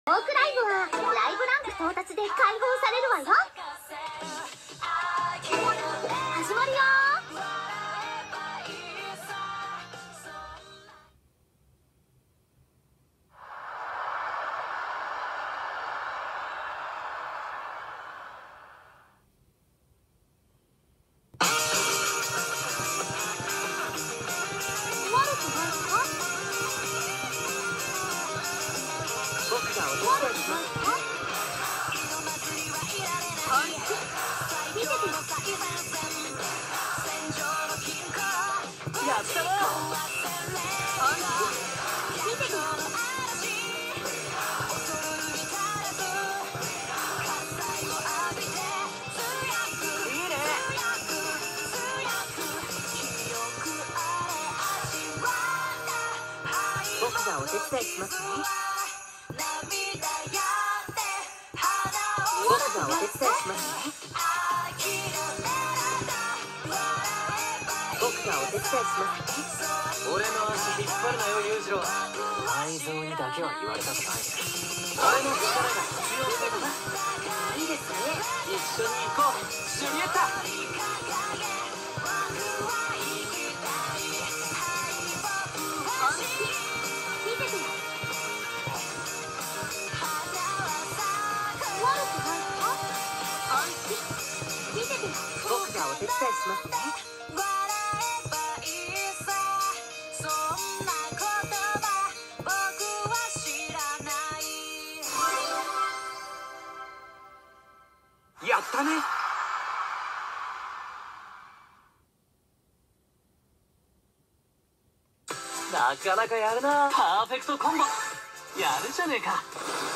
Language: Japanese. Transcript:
トークライブはライブランク到達で解放されるわよ。始まるよ。僕がお手伝いしますね。僕がお手伝いしますね。僕がお手伝いしますね。俺の足引っ張るなよ、裕次郎。内臓にだけは言われたくない。俺の力が必要そうだな。いいですね。一緒に行こう、ジュリエッタ。僕がお手伝いしますね。やったね。なかなかやるな。パーフェクトコンボ。やるじゃねえか。